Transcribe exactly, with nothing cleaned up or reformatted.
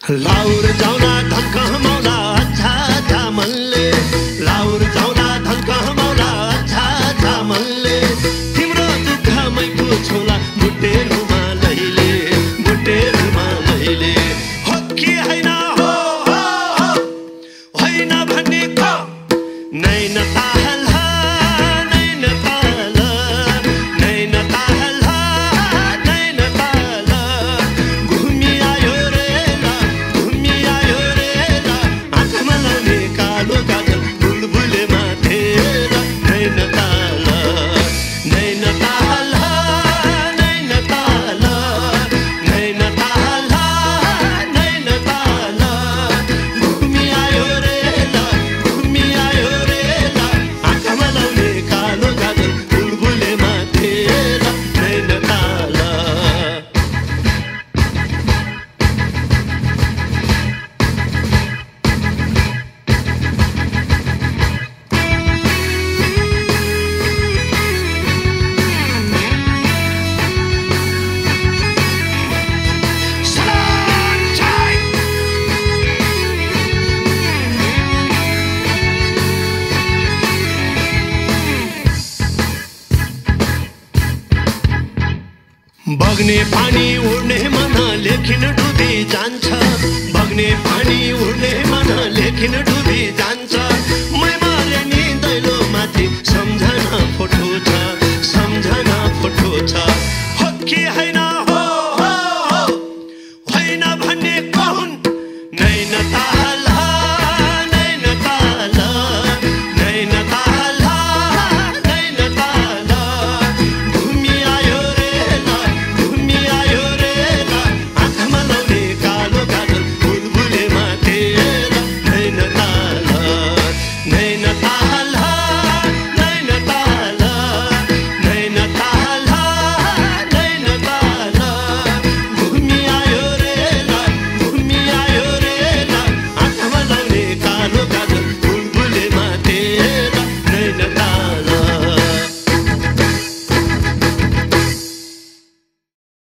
लाउर जाउँला धन्का मौला अच्छा अच्छा मनले लाउर जाउँला धन्का मौला अच्छा अच्छा मनले तिम्रो दुःखमै पुछौला बुटेरुमा लैले बुटेरुमा लैले हो कि हैन हो हो हो हैन भन्ने को नैन ताहल नैन ताल नैन ताहल नैन ताल घुमी आयो रे घुमी आयो रे आँखामा लाउने कालो काजल बुलबुले माथेर नैन ताल नैन ताल नैन ताल नैन ताल नैन ताल घुमी आयो रे घुमी आयो रे आँखामा लाउने कालो काजल बुलबुले माथेर नैन ताल बग्ने पानी उड्ने मन लेखिन डुबी जान्छ बग्ने पानी उड्ने मन लेखिन डुबी जान्छ मै मरे नि दैलो माथि सम्झना फोटो छ सम्झना फोटो छ हो कि हैन हो हो हो हैन